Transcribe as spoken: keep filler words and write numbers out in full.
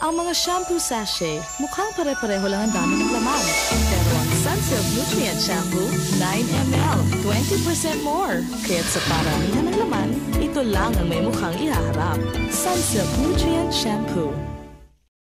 Ang mga shampoo sachet, mukhang pare-pareho lang ang dami ng laman. Pero ang SunSilk Nutrient Shampoo, nine milliliters, twenty percent more. Kaya't sa paramihan ng laman, ito lang ang may mukhang ihaharap. SunSilk Nutrient Shampoo.